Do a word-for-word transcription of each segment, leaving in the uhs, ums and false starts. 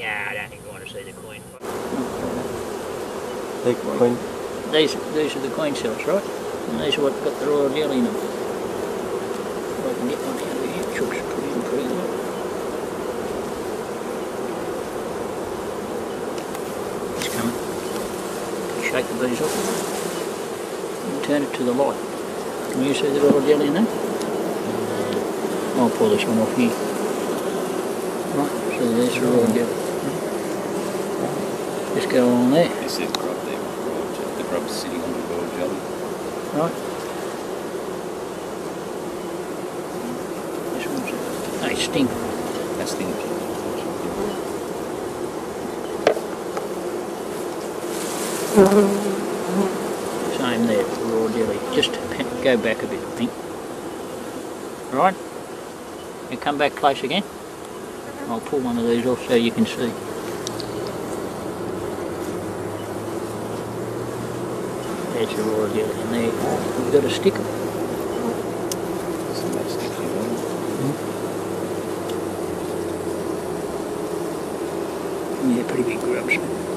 Yeah, I don't think you want to see the queen. The queen. These, these are the queen cells, right? And these are what got the royal jelly in them. If I can get one out of here, chooks put in pretty well. It's coming. Shake the bees off and turn it to the light. Can you see the royal jelly in there? I'll pull this one off here. Right, so there's the royal jelly. Just go along there. This is grub there, royal jelly. The grub's sitting on the royal jelly. Right. This one's a sting. That's sting. Same there, the raw jelly. Just go back a bit, I think. Right. You come back close again. I'll pull one of these off so you can see. There's the raw jelly in there. You've got to stick them. Some of that stick here, mm. Yeah, pretty big grubs.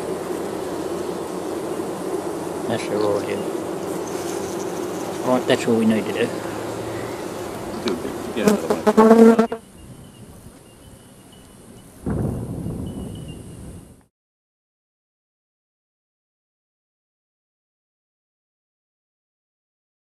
That's the raw jelly. Right, that's all we need to do. Do a bit. Yeah.